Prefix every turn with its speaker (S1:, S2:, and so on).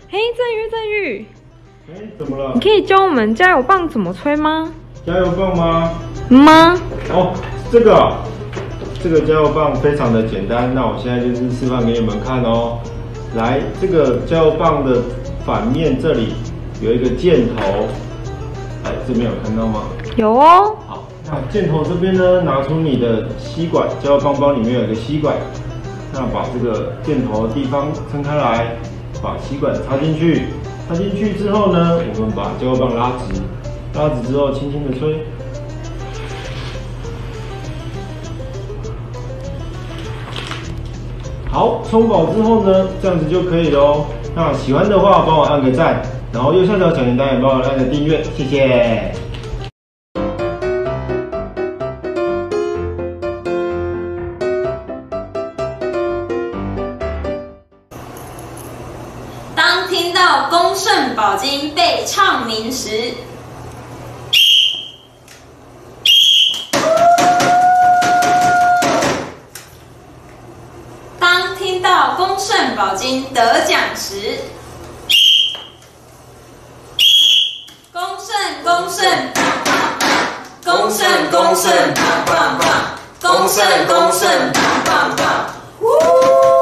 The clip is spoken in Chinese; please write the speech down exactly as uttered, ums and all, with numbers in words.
S1: 嘿，振宇，振宇，
S2: 哎，怎么了？
S1: 你可以教我们加油棒怎么吹吗？
S2: 加油棒吗？
S1: 吗？
S2: 哦，这个、啊，这个加油棒非常的简单。那我现在就是示范给你们看哦。来，这个加油棒的反面这里有一个箭头，哎，这边有看到吗？
S1: 有哦。
S2: 好，那箭头这边呢，拿出你的吸管，加油棒包里面有一个吸管，那把这个箭头的地方撑开来，把吸管插进去。插进去之后呢，我们把加油棒拉直，拉直之后轻轻的吹。好，冲饱之后呢，这样子就可以喽。那喜欢的话，帮我按个赞，然后右下角小铃铛也帮我按个订阅，谢谢。
S3: 当听到恭圣宝经被唱名时，当听到恭圣宝经得奖时，恭圣恭圣棒棒棒，恭圣恭圣棒棒棒，恭圣恭圣棒棒棒，呜。